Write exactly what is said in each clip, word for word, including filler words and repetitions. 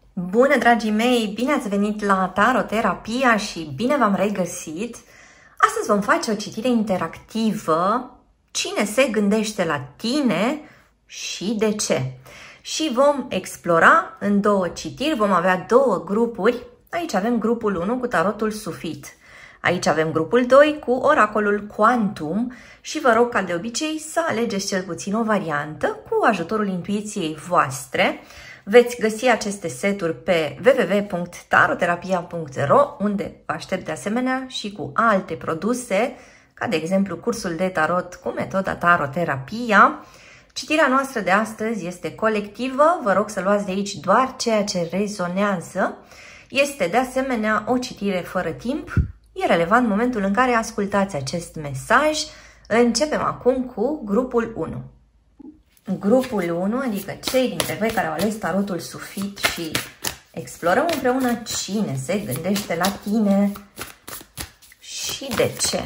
Bună, dragii mei! Bine ați venit la Taroterapia și bine v-am regăsit! Astăzi vom face o citire interactivă. Cine se gândește la tine și de ce? Și vom explora în două citiri, vom avea două grupuri. Aici avem grupul unu cu tarotul sufit. Aici avem grupul doi cu oracolul Quantum și vă rog ca de obicei să alegeți cel puțin o variantă cu ajutorul intuiției voastre. Veți găsi aceste seturi pe w w w punct taroterapia punct r o, unde vă aștept de asemenea și cu alte produse, ca de exemplu cursul de tarot cu metoda Taroterapia. Citirea noastră de astăzi este colectivă, vă rog să luați de aici doar ceea ce rezonează. Este de asemenea o citire fără timp, e relevant momentul în care ascultați acest mesaj. Începem acum cu grupul unu. Grupul unu, adică cei dintre voi care au ales tarotul sufit și explorăm împreună cine se gândește la tine și de ce.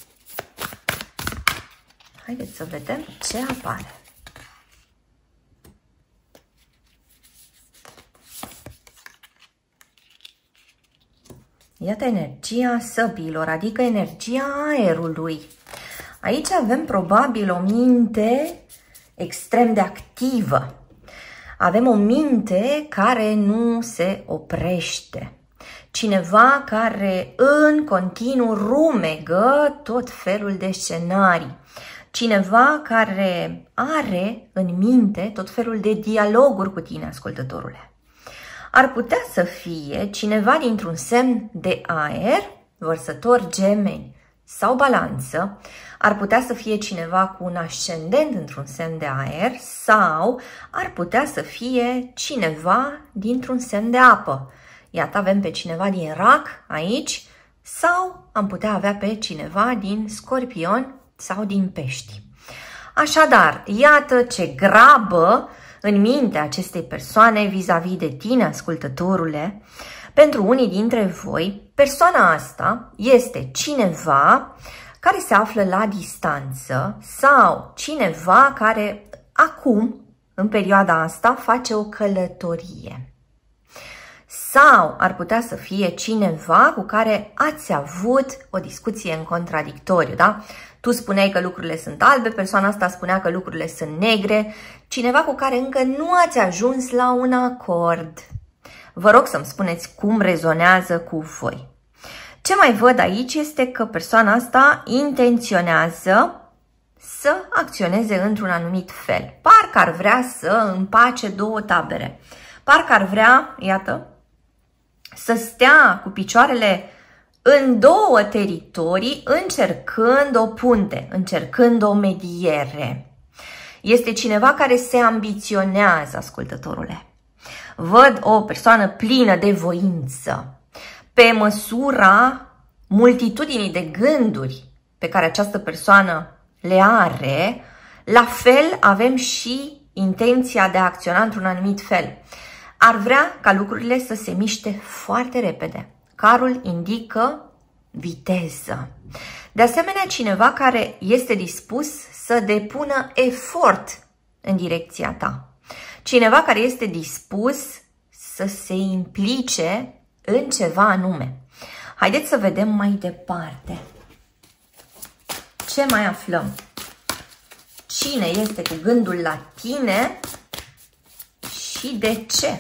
Haideți să vedem ce apare. Iată energia săbilor, adică energia aerului. Aici avem probabil o minte extrem de activă. Avem o minte care nu se oprește. Cineva care în continuu rumegă tot felul de scenarii. Cineva care are în minte tot felul de dialoguri cu tine, ascultătorule. Ar putea să fie cineva dintr-un semn de aer, Vărsător, Gemeni sau Balanță. Ar putea să fie cineva cu un ascendent într-un semn de aer sau ar putea să fie cineva dintr-un semn de apă. Iată, avem pe cineva din Rac aici sau am putea avea pe cineva din Scorpion sau din Pești. Așadar, iată ce grabă în mintea acestei persoane vis-a-vis de tine, ascultătorule. Pentru unii dintre voi, persoana asta este cineva care se află la distanță sau cineva care acum, în perioada asta, face o călătorie. Sau ar putea să fie cineva cu care ați avut o discuție în contradictoriu, da? Tu spuneai că lucrurile sunt albe, persoana asta spunea că lucrurile sunt negre, cineva cu care încă nu ați ajuns la un acord. Vă rog să-mi spuneți cum rezonează cu voi. Ce mai văd aici este că persoana asta intenționează să acționeze într-un anumit fel. Parcă ar vrea să împace două tabere. Parcă ar vrea, iată, să stea cu picioarele în două teritorii, încercând o punte, încercând o mediere. Este cineva care se ambiționează, ascultătorule. Văd o persoană plină de voință. Pe măsura multitudinii de gânduri pe care această persoană le are, la fel avem și intenția de a acționa într-un anumit fel. Ar vrea ca lucrurile să se miște foarte repede. Carul indică viteză. De asemenea, cineva care este dispus să depună efort în direcția ta. Cineva care este dispus să se implice în ceva anume. Haideți să vedem mai departe. Ce mai aflăm? Cine este cu gândul la tine și de ce?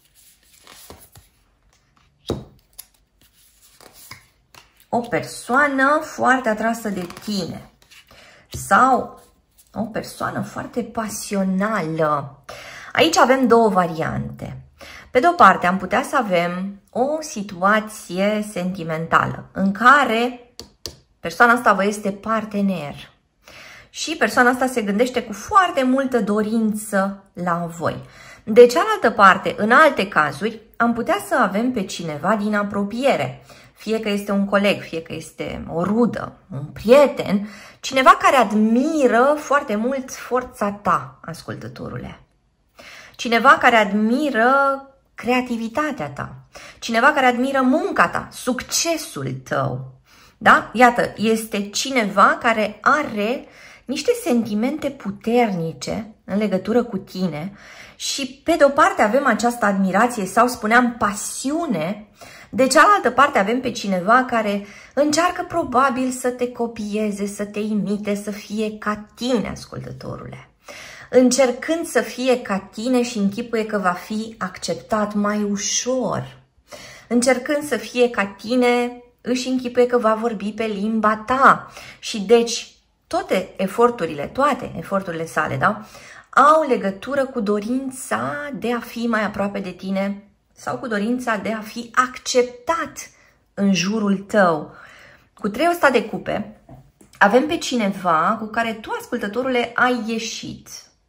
O persoană foarte atrasă de tine sau o persoană foarte pasională. Aici avem două variante. Pe de o parte, am putea să avem o situație sentimentală în care persoana asta vă este partener și persoana asta se gândește cu foarte multă dorință la voi. De cealaltă parte, în alte cazuri, am putea să avem pe cineva din apropiere, fie că este un coleg, fie că este o rudă, un prieten, cineva care admiră foarte mult forța ta, ascultătorule. Cineva care admiră creativitatea ta, cineva care admiră munca ta, succesul tău. Da? Iată, este cineva care are niște sentimente puternice în legătură cu tine Și pe de o parte avem această admirație sau spuneam pasiune, de cealaltă parte avem pe cineva care încearcă probabil să te copieze, să te imite, să fie ca tine, ascultătorule. Încercând să fie ca tine și închipuie că va fi acceptat mai ușor. Încercând să fie ca tine, își închipuie că va vorbi pe limba ta. Și deci toate eforturile, toate eforturile sale, da, au legătură cu dorința de a fi mai aproape de tine sau cu dorința de a fi acceptat în jurul tău. Cu trei ăsta de cupe avem pe cineva cu care tu, ascultătorule, ai ieșit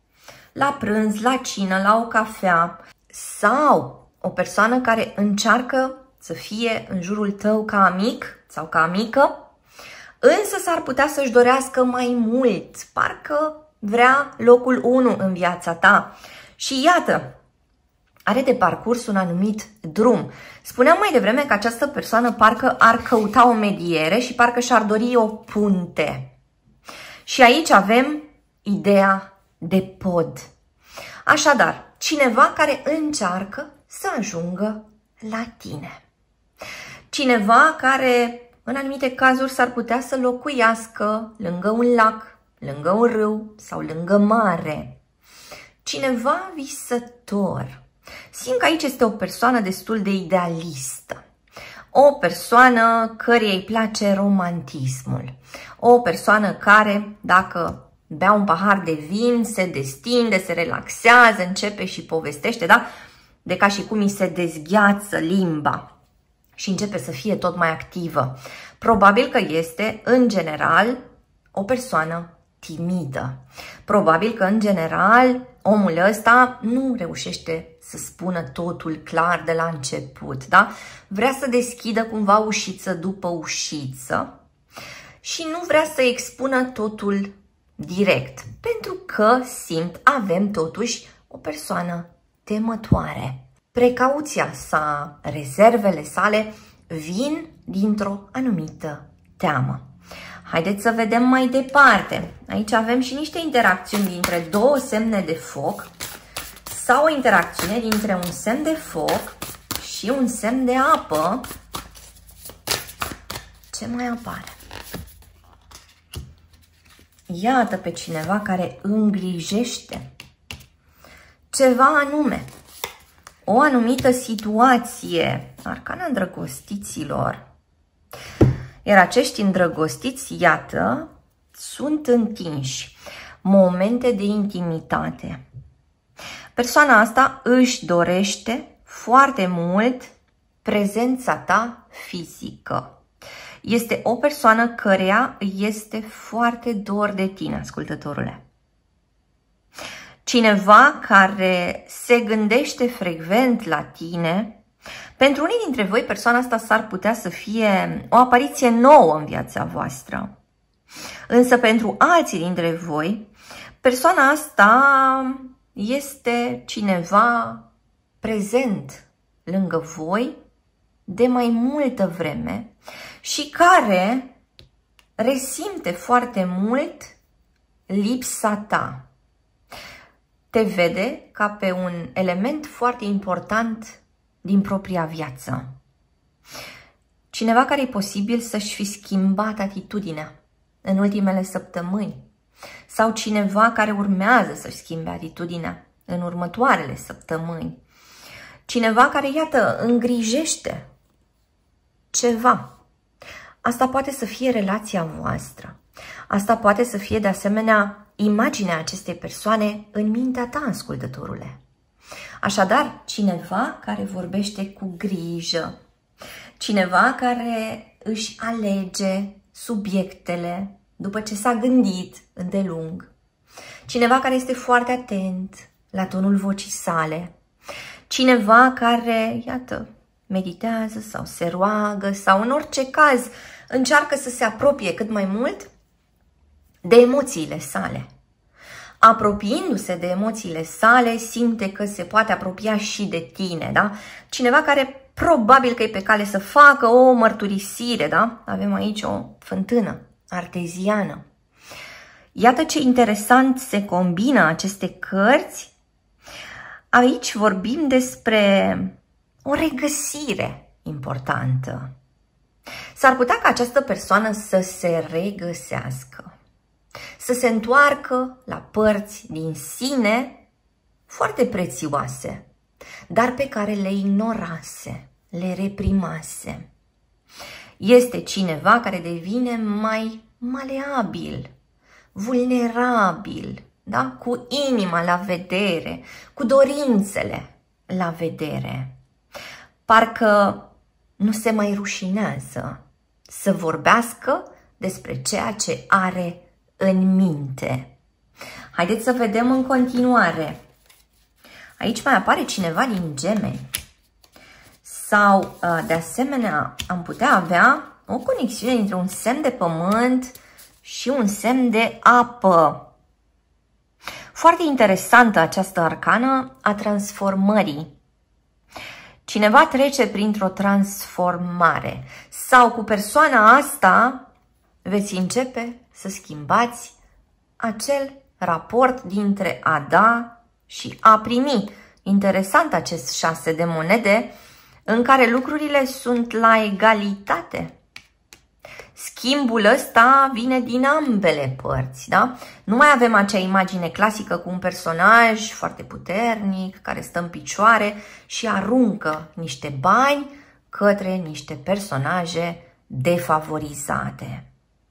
la prânz, la cină, la o cafea sau o persoană care încearcă să fie în jurul tău ca amic sau ca amică, însă s-ar putea să-și dorească mai mult, parcă vrea locul unu în viața ta. Și iată, are de parcurs un anumit drum. Spuneam mai devreme că această persoană parcă ar căuta o mediere și parcă și-ar dori o punte. Și aici avem ideea de pod. Așadar, cineva care încearcă să ajungă la tine. Cineva care, în anumite cazuri, s-ar putea să locuiască lângă un lac, lângă un râu sau lângă mare. Cineva visător. Simt că aici este o persoană destul de idealistă. O persoană căreia îi place romantismul. O persoană care, dacă bea un pahar de vin, se destinde, se relaxează, începe și povestește, da? De ca și cum îi se dezgheață limba și începe să fie tot mai activă. Probabil că este, în general, o persoană timidă. Probabil că, în general, omul ăsta nu reușește să spună totul clar de la început, da? Vrea să deschidă cumva ușiță după ușiță și nu vrea să expună totul direct, pentru că simt, avem totuși o persoană temătoare. Precauția sa, rezervele sale vin dintr-o anumită teamă. Haideți să vedem mai departe. Aici avem și niște interacțiuni dintre două semne de foc sau o interacțiune dintre un semn de foc și un semn de apă. Ce mai apare? Iată pe cineva care îngrijește ceva anume, o anumită situație. Arcana îndrăgostiților. Iar acești îndrăgostiți, iată, sunt întinși. Momente de intimitate. Persoana asta își dorește foarte mult prezența ta fizică. Este o persoană căreia este foarte dor de tine, ascultătorule. Cineva care se gândește frecvent la tine. Pentru unii dintre voi, persoana asta s-ar putea să fie o apariție nouă în viața voastră. Însă pentru alții dintre voi, persoana asta este cineva prezent lângă voi de mai multă vreme și care resimte foarte mult lipsa ta. Te vede ca pe un element foarte important din propria viață. Cineva care e posibil să-și fi schimbat atitudinea în ultimele săptămâni sau cineva care urmează să-și schimbe atitudinea în următoarele săptămâni. Cineva care, iată, îngrijește ceva. Asta poate să fie relația voastră. Asta poate să fie, de asemenea, imaginea acestei persoane în mintea ta, ascultătorule. Așadar, cineva care vorbește cu grijă, cineva care își alege subiectele după ce s-a gândit îndelung, cineva care este foarte atent la tonul vocii sale, cineva care, iată, meditează sau se roagă sau în orice caz încearcă să se apropie cât mai mult de emoțiile sale. Apropiindu-se de emoțiile sale, simte că se poate apropia și de tine, da? Cineva care probabil că e pe cale să facă o mărturisire, da? Avem aici o fântână arteziană. Iată ce interesant se combină aceste cărți. Aici vorbim despre o regăsire importantă. S-ar putea ca această persoană să se regăsească, să se întoarcă la părți din sine foarte prețioase, dar pe care le ignorase, le reprimase. Este cineva care devine mai maleabil, vulnerabil, da? Cu inima la vedere, cu dorințele la vedere. Parcă nu se mai rușinează să vorbească despre ceea ce are în minte. Haideți să vedem în continuare. Aici mai apare cineva din Gemeni. Sau, de asemenea, am putea avea o conexiune între un semn de pământ și un semn de apă. Foarte interesantă această arcană a transformării. Cineva trece printr-o transformare sau cu persoana asta veți începe să schimbați acel raport dintre a da și a primi. Interesant acest șase de monede în care lucrurile sunt la egalitate. Schimbul ăsta vine din ambele părți, da? Nu mai avem acea imagine clasică cu un personaj foarte puternic care stă în picioare și aruncă niște bani către niște personaje defavorizate.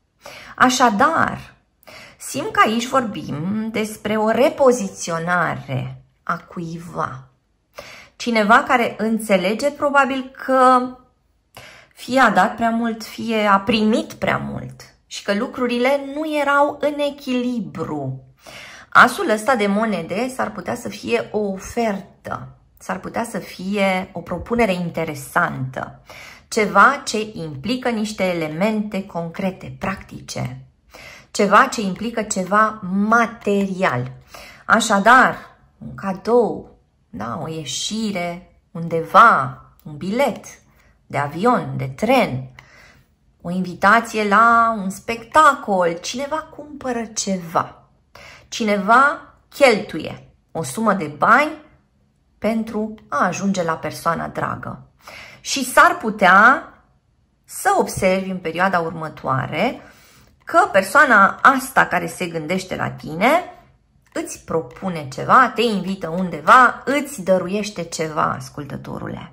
Așadar, simt că aici vorbim despre o repoziționare a cuiva. Cineva care înțelege probabil că fie a dat prea mult, fie a primit prea mult și că lucrurile nu erau în echilibru. Asul ăsta de monede s-ar putea să fie o ofertă, s-ar putea să fie o propunere interesantă, ceva ce implică niște elemente concrete, practice, ceva ce implică ceva material. Așadar, un cadou, da, o ieșire undeva, un bilet de avion, de tren, o invitație la un spectacol, cineva cumpără ceva, cineva cheltuie o sumă de bani pentru a ajunge la persoana dragă. Și s-ar putea să observi în perioada următoare că persoana asta care se gândește la tine îți propune ceva, te invită undeva, îți dăruiește ceva, ascultătorule.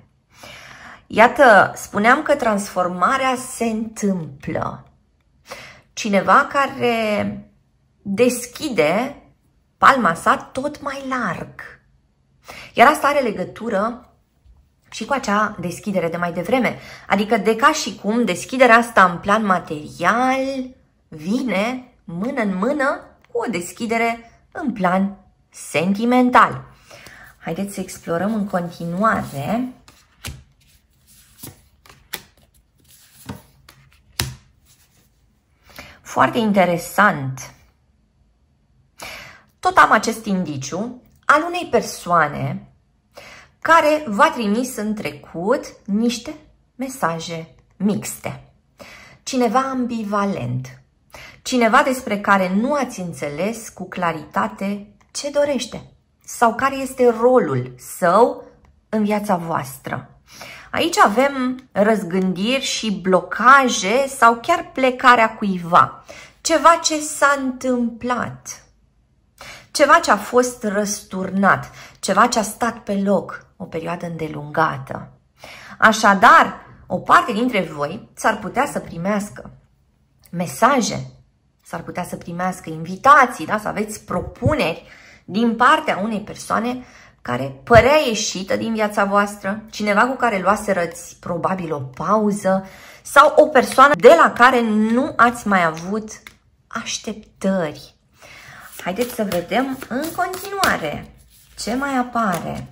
Iată, spuneam că transformarea se întâmplă. Cineva care deschide palma sa tot mai larg. Iar asta are legătură și cu acea deschidere de mai devreme. Adică de ca și cum deschiderea asta în plan material vine mână în mână cu o deschidere în plan sentimental. Haideți să explorăm în continuare. Foarte interesant. Tot am acest indiciu al unei persoane care v-a trimis în trecut niște mesaje mixte. Cineva ambivalent. Cineva despre care nu ați înțeles cu claritate ce dorește sau care este rolul său în viața voastră. Aici avem răzgândiri și blocaje sau chiar plecarea cuiva. Ceva ce s-a întâmplat. Ceva ce a fost răsturnat. Ceva ce a stat pe loc o perioadă îndelungată. Așadar, o parte dintre voi s-ar putea să primească mesaje, s-ar putea să primească invitații, da? Să aveți propuneri din partea unei persoane care părea ieșită din viața voastră, cineva cu care luaserăți probabil o pauză sau o persoană de la care nu ați mai avut așteptări. Haideți să vedem în continuare ce mai apare.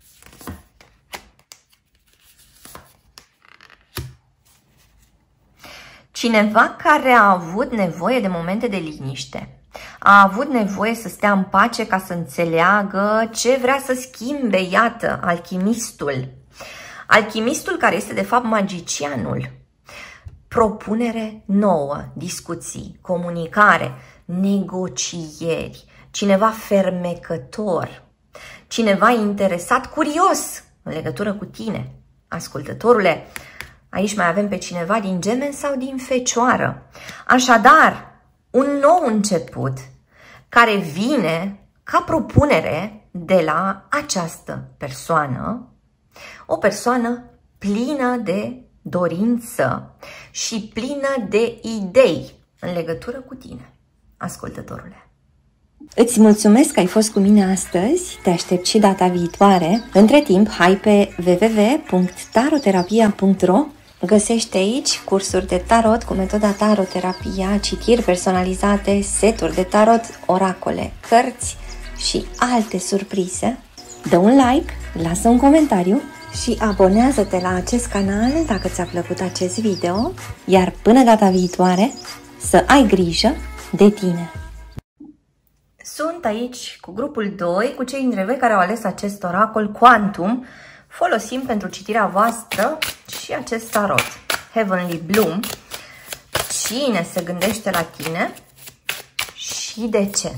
Cineva care a avut nevoie de momente de liniște. A avut nevoie să stea în pace ca să înțeleagă ce vrea să schimbe, iată, alchimistul. Alchimistul care este de fapt magicianul. Propunere nouă, discuții, comunicare, negocieri, cineva fermecător, cineva interesat, curios în legătură cu tine. Ascultătorule, aici mai avem pe cineva din Gemeni sau din Fecioară. Așadar, un nou început care vine ca propunere de la această persoană, o persoană plină de dorință și plină de idei în legătură cu tine, ascultătorule. Îți mulțumesc că ai fost cu mine astăzi, te aștept și data viitoare. Între timp, hai pe w w w punct taroterapia punct ro. Găsești aici cursuri de tarot cu metoda taroterapia, citiri personalizate, seturi de tarot, oracole, cărți și alte surprize. Dă un like, lasă un comentariu și abonează-te la acest canal dacă ți-a plăcut acest video, iar până data viitoare să ai grijă de tine! Sunt aici cu grupul doi, cu cei dintre voi care au ales acest oracol Quantum. Folosim pentru citirea voastră și acest tarot, Heavenly Bloom. Cine se gândește la tine și de ce?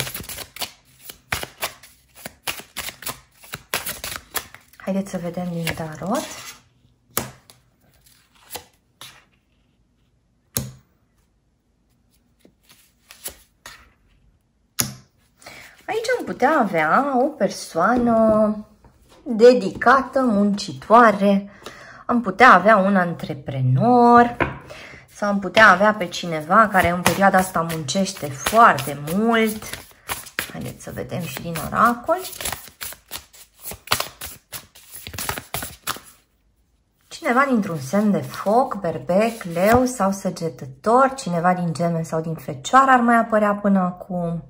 Haideți să vedem din tarot. Aici am putea avea o persoană dedicată, muncitoare, am putea avea un antreprenor sau am putea avea pe cineva care în perioada asta muncește foarte mult. Haideți să vedem și din oracol. Cineva dintr-un semn de foc, berbec, leu sau săgetător, cineva din Gemeni sau din Fecioară ar mai apărea până acum.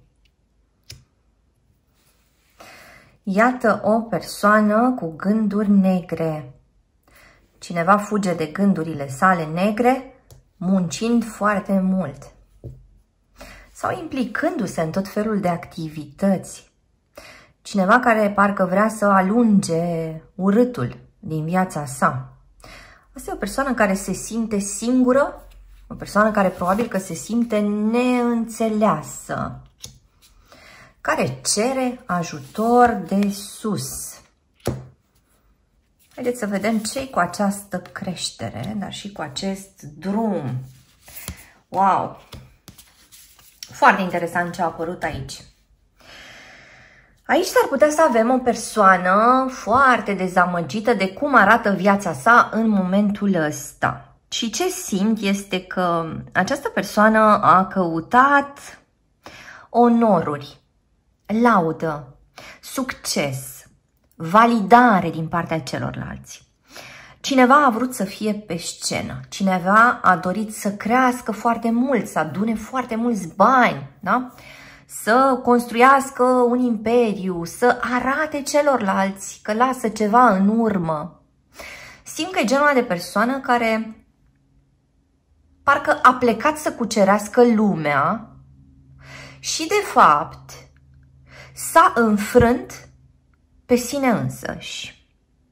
Iată o persoană cu gânduri negre. Cineva fuge de gândurile sale negre, muncind foarte mult. Sau implicându-se în tot felul de activități. Cineva care parcă vrea să alunge urâtul din viața sa. Asta e o persoană care se simte singură, o persoană care probabil că se simte neînțeleasă, care cere ajutor de sus. Haideți să vedem ce-i cu această creștere, dar și cu acest drum. Wow! Foarte interesant ce a apărut aici. Aici s-ar putea să avem o persoană foarte dezamăgită de cum arată viața sa în momentul ăsta. Și ce simt este că această persoană a căutat onoruri, laudă, succes, validare din partea celorlalți. Cineva a vrut să fie pe scenă, cineva a dorit să crească foarte mult, să adune foarte mulți bani, da? Să construiască un imperiu, să arate celorlalți că lasă ceva în urmă. Simt că e genul de persoană care parcă a plecat să cucerească lumea și de fapt s-a înfrânt pe sine însăși.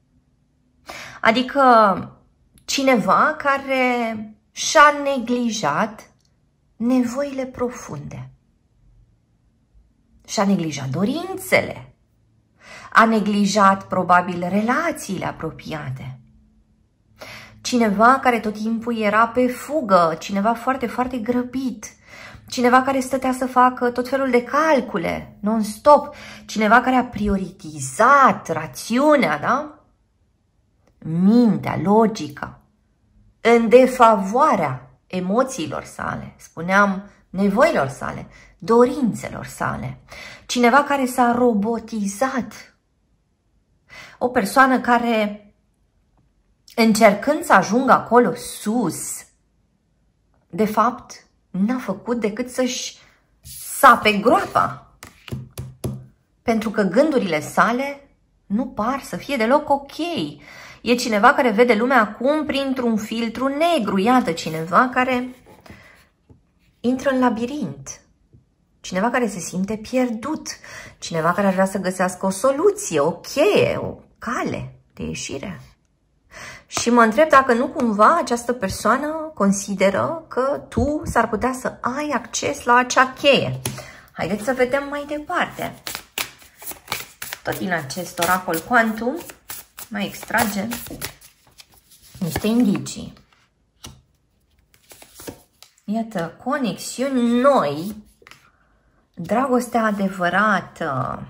Adică cineva care și-a neglijat nevoile profunde. Și-a neglijat dorințele. A neglijat probabil relațiile apropiate. Cineva care tot timpul era pe fugă, cineva foarte, foarte grăbit. Cineva care stătea să facă tot felul de calcule, non-stop. Cineva care a prioritizat rațiunea, da? Mintea, logica, în defavoarea emoțiilor sale, spuneam, nevoilor sale, dorințelor sale. Cineva care s-a robotizat. O persoană care, încercând să ajungă acolo sus, de fapt, n-a făcut decât să-și sape groapa. Pentru că gândurile sale nu par să fie deloc ok. E cineva care vede lumea acum printr-un filtru negru. Iată, cineva care intră în labirint. Cineva care se simte pierdut. Cineva care ar vrea să găsească o soluție, o cheie, o cale de ieșire. Și mă întreb dacă nu cumva această persoană consideră că tu s-ar putea să ai acces la acea cheie. Haideți să vedem mai departe. tot din acest oracol Quantum, mai extragem niște indicii. Iată, conexiuni noi, dragostea adevărată.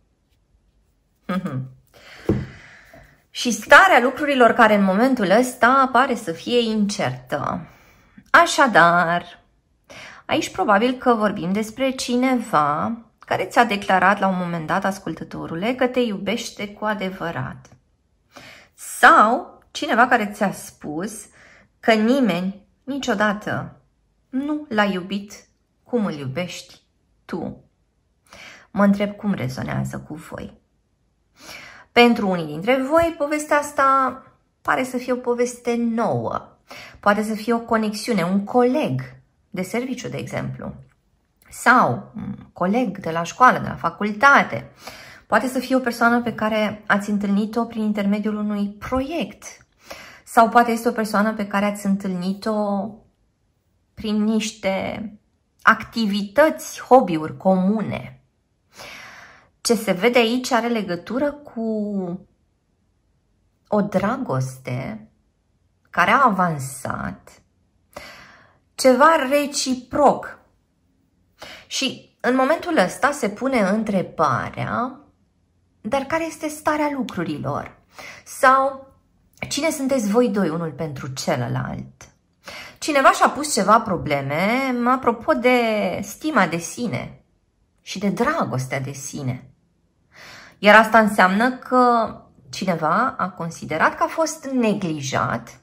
Și starea lucrurilor care în momentul ăsta pare să fie incertă. Așadar, aici probabil că vorbim despre cineva care ți-a declarat la un moment dat, ascultătorule, că te iubește cu adevărat. Sau cineva care ți-a spus că nimeni niciodată nu l-a iubit cum îl iubești tu. Mă întreb cum rezonează cu voi. Pentru unii dintre voi, povestea asta pare să fie o poveste nouă. Poate să fie o conexiune, un coleg de serviciu, de exemplu. Sau un coleg de la școală, de la facultate. Poate să fie o persoană pe care ați întâlnit-o prin intermediul unui proiect. Sau poate este o persoană pe care ați întâlnit-o prin niște activități, hobby-uri comune. Ce se vede aici are legătură cu o dragoste care a avansat, ceva reciproc. Și în momentul ăsta se pune întrebarea, dar care este starea lucrurilor? Sau cine sunteți voi doi unul pentru celălalt? Cineva și-a pus ceva probleme apropo de stima de sine și de dragostea de sine. Iar asta înseamnă că cineva a considerat că a fost neglijat,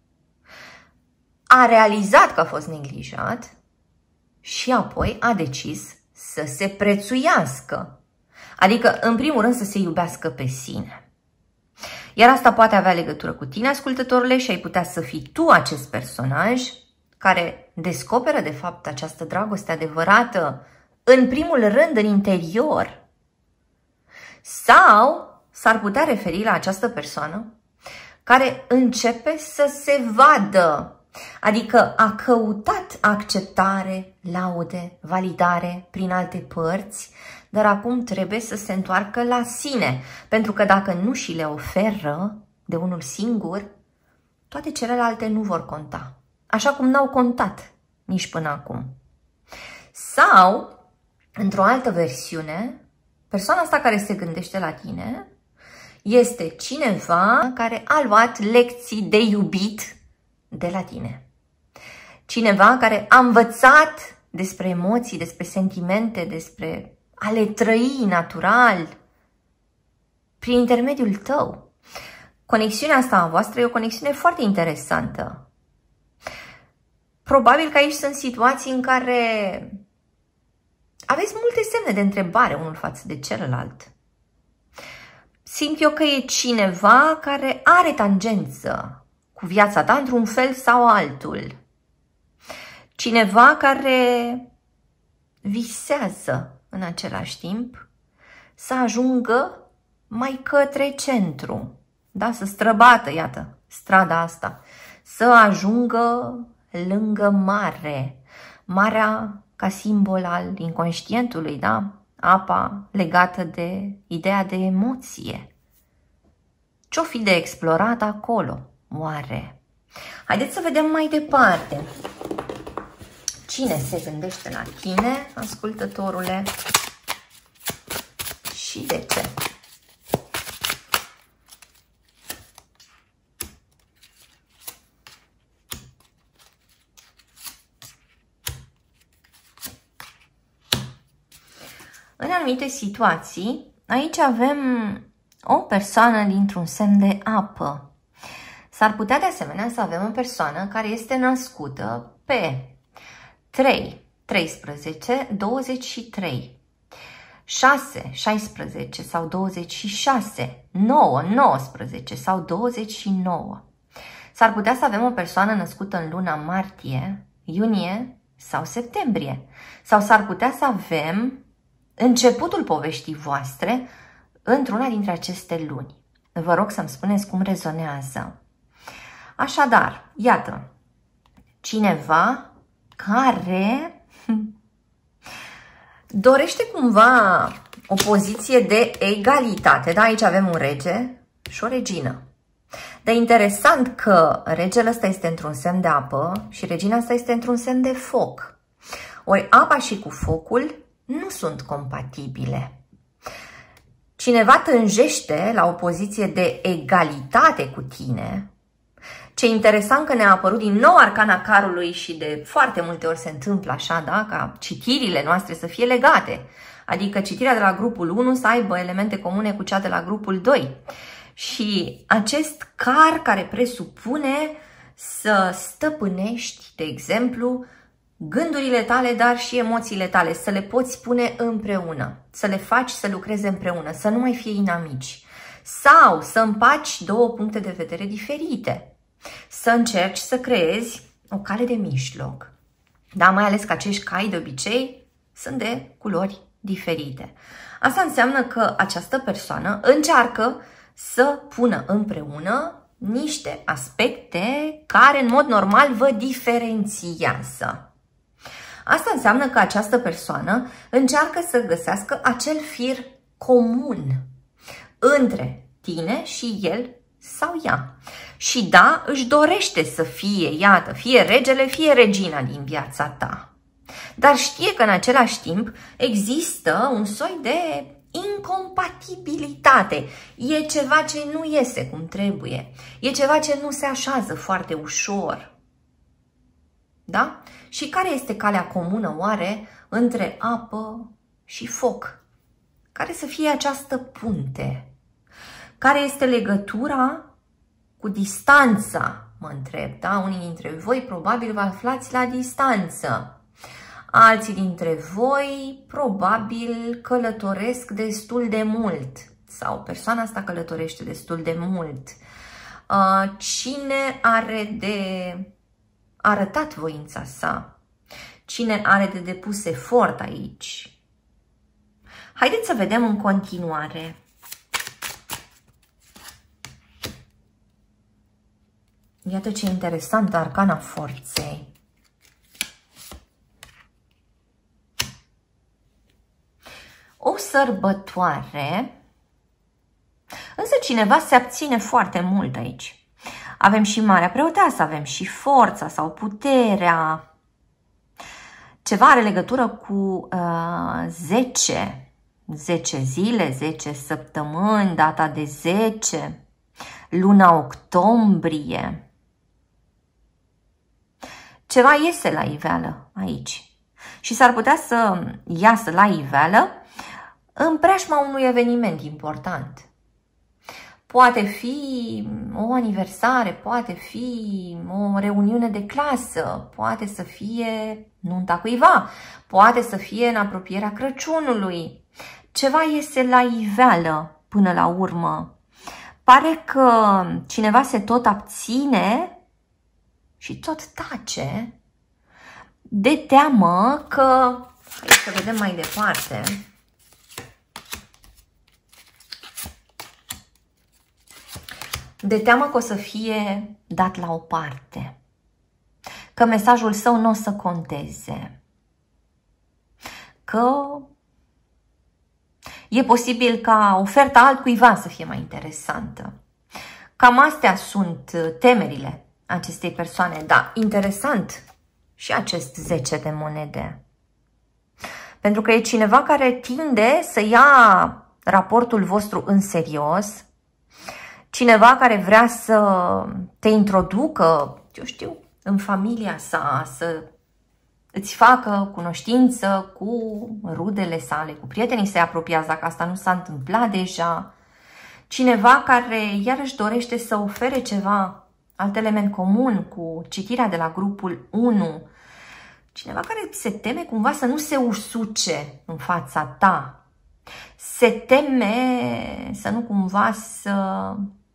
a realizat că a fost neglijat și apoi a decis să se prețuiască. Adică, în primul rând, să se iubească pe sine. Iar asta poate avea legătură cu tine, ascultătorule, și ai putea să fii tu acest personaj care descoperă, de fapt, această dragoste adevărată, în primul rând, în interior. Sau s-ar putea referi la această persoană care începe să se vadă, adică a căutat acceptare, laude, validare prin alte părți, dar acum trebuie să se întoarcă la sine, pentru că dacă nu și le oferă de unul singur, toate celelalte nu vor conta, așa cum n-au contat nici până acum. Sau, într-o altă versiune, persoana asta care se gândește la tine este cineva care a luat lecții de iubit de la tine. Cineva care a învățat despre emoții, despre sentimente, despre a le trăi natural prin intermediul tău. Conexiunea asta a voastră e o conexiune foarte interesantă. Probabil că aici sunt situații în care aveți multe semne de întrebare unul față de celălalt. Simt eu că e cineva care are tangență cu viața ta într-un fel sau altul. Cineva care visează în același timp să ajungă mai către centru. Da? Să străbată, iată, strada asta. Să ajungă lângă mare. Marea ca simbol al inconștientului, da? Apa legată de ideea de emoție. Ce-o fi de explorat acolo, oare? Haideți să vedem mai departe. Cine se gândește la tine, ascultătorule? Și de ce? În anumite situații, aici avem o persoană dintr-un semn de apă. S-ar putea de asemenea să avem o persoană care este născută pe trei, treisprezece, douăzeci și trei, șase, șaisprezece sau douăzeci și șase, nouă, nouăsprezece sau douăzeci și nouă. S-ar putea să avem o persoană născută în luna martie, iunie sau septembrie. Sau s-ar putea să avem începutul poveștii voastre într-una dintre aceste luni. Vă rog să-mi spuneți cum rezonează. Așadar, iată, cineva care dorește cumva o poziție de egalitate. Da, aici avem un rege și o regină. Dar interesant că regele ăsta este într-un semn de apă și regina asta este într-un semn de foc. Ori apa și cu focul nu sunt compatibile. Cineva tânjește la o poziție de egalitate cu tine. Ce interesant că ne-a apărut din nou arcana carului și de foarte multe ori se întâmplă așa, da? Ca citirile noastre să fie legate. Adică citirea de la grupul unu să aibă elemente comune cu cea de la grupul doi. Și acest car care presupune să stăpânești, de exemplu, gândurile tale, dar și emoțiile tale, să le poți pune împreună, să le faci să lucreze împreună, să nu mai fie inamici. Sau să împaci două puncte de vedere diferite, să încerci să creezi o cale de mijloc. Da, mai ales că acești cai de obicei sunt de culori diferite. Asta înseamnă că această persoană încearcă să pună împreună niște aspecte care în mod normal vă diferențiază. Asta înseamnă că această persoană încearcă să găsească acel fir comun între tine și el sau ea. Și da, își dorește să fie, iată, fie regele, fie regina din viața ta. Dar știe că în același timp există un soi de incompatibilitate. E ceva ce nu iese cum trebuie. E ceva ce nu se așează foarte ușor. Da? Și care este calea comună, oare, între apă și foc? Care să fie această punte? Care este legătura cu distanța? Mă întreb, da? Unii dintre voi probabil vă aflați la distanță. Alții dintre voi probabil călătoresc destul de mult sau persoana asta călătorește destul de mult. Cine are de arătat voința sa? Cine are de depus efort aici? Haideți să vedem în continuare. Iată ce interesantă arcana forței. O sărbătoare, însă cineva se abține foarte mult aici. Avem și Marea Preoteasă, avem și forța sau puterea. Ceva are legătură cu uh, zece, zece zile, zece săptămâni, data de zece, luna octombrie. Ceva iese la iveală aici și s-ar putea să iasă la iveală în preajma unui eveniment important. Poate fi o aniversare, poate fi o reuniune de clasă, poate să fie nunta cuiva, poate să fie în apropierea Crăciunului. Ceva iese la iveală până la urmă. Pare că cineva se tot abține și tot tace de teamă că... Hai să vedem mai departe. De teamă că o să fie dat la o parte, că mesajul său nu o să conteze, că e posibil ca oferta altcuiva să fie mai interesantă. Cam astea sunt temerile acestei persoane. Da, interesant și acest zece de monede. Pentru că e cineva care tinde să ia raportul vostru în serios, cineva care vrea să te introducă, eu știu, în familia sa, să îți facă cunoștință cu rudele sale, cu prietenii săi apropiați, dacă asta nu s-a întâmplat deja. Cineva care iarăși dorește să ofere ceva, alt element comun cu citirea de la grupul unu. Cineva care se teme cumva să nu se usuce în fața ta. Se teme să nu cumva să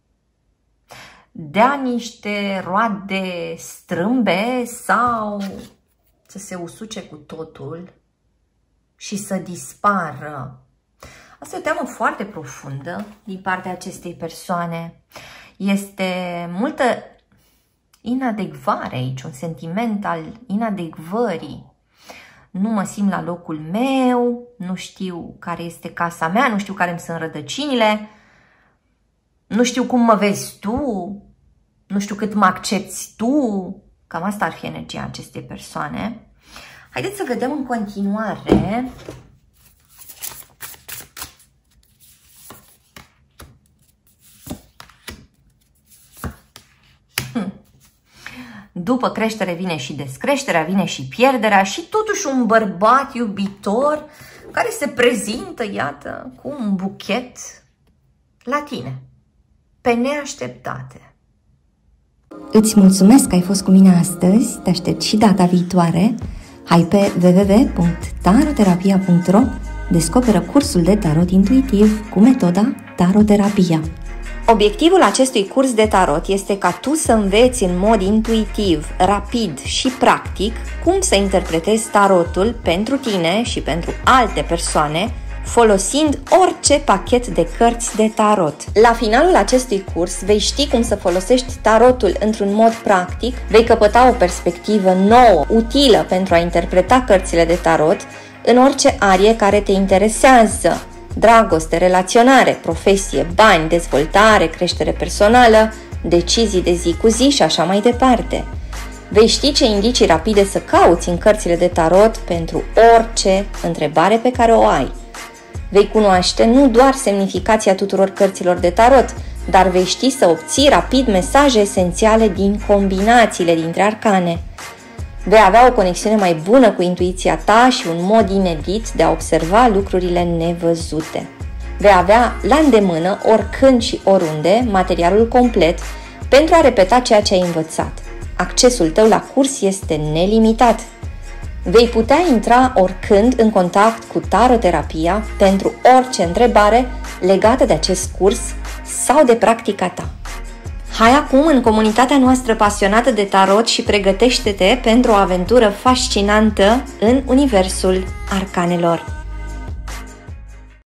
dea niște roade strâmbe sau să se usuce cu totul și să dispară. Asta e o teamă foarte profundă din partea acestei persoane. Este multă inadecvare aici, un sentiment al inadecvării. nu mă simt la locul meu, nu știu care este casa mea, nu știu care îmi sunt rădăcinile, nu știu cum mă vezi tu, nu știu cât mă accepti tu. Cam asta ar fi energia acestei persoane. Haideți să vedem în continuare. Hm. După creștere vine și descreșterea, vine și pierderea și totuși un bărbat iubitor care se prezintă, iată, cu un buchet la tine, pe neașteptate. Îți mulțumesc că ai fost cu mine astăzi, te aștept și data viitoare. Hai pe w w w punct taroterapia punct ro, descoperă cursul de tarot intuitiv cu metoda taroterapia. Obiectivul acestui curs de tarot este ca tu să înveți în mod intuitiv, rapid și practic cum să interpretezi tarotul pentru tine și pentru alte persoane, folosind orice pachet de cărți de tarot. La finalul acestui curs vei ști cum să folosești tarotul într-un mod practic, vei căpăta o perspectivă nouă, utilă pentru a interpreta cărțile de tarot în orice arie care te interesează: dragoste, relaționare, profesie, bani, dezvoltare, creștere personală, decizii de zi cu zi și așa mai departe. Vei ști ce indicii rapide să cauți în cărțile de tarot pentru orice întrebare pe care o ai. Vei cunoaște nu doar semnificația tuturor cărților de tarot, dar vei ști să obții rapid mesaje esențiale din combinațiile dintre arcane. Vei avea o conexiune mai bună cu intuiția ta și un mod inedit de a observa lucrurile nevăzute. Vei avea la îndemână, oricând și oriunde, materialul complet pentru a repeta ceea ce ai învățat. Accesul tău la curs este nelimitat. Vei putea intra oricând în contact cu taroterapia pentru orice întrebare legată de acest curs sau de practica ta. Hai acum în comunitatea noastră pasionată de tarot și pregătește-te pentru o aventură fascinantă în universul arcanelor.